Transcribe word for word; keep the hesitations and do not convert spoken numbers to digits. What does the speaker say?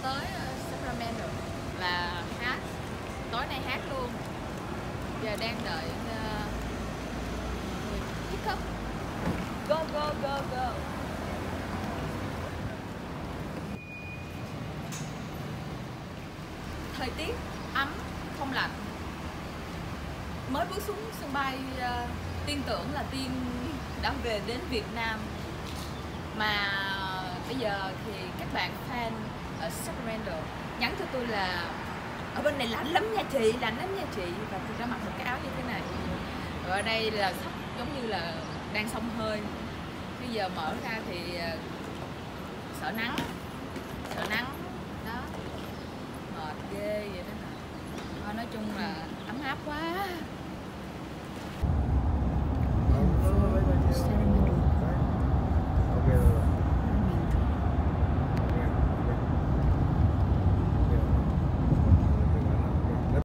tới Sacramento là hát, tối nay hát luôn. Giờ đang đợi uh, người pick up. Go go go go. Thời tiết ấm, không lạnh. Mới bước xuống sân bay, uh, Tiên tưởng là Tiên đã về đến Việt Nam. Mà bây giờ thì các bạn fan ở Sacramento nhắn cho tôi là ở bên này lạnh lắm nha chị, lạnh lắm nha chị. Và tôi đã mặc một cái áo như thế này. Rồi ở đây là sắp giống như là đang xông hơi. Bây giờ mở ra thì uh, sợ nắng.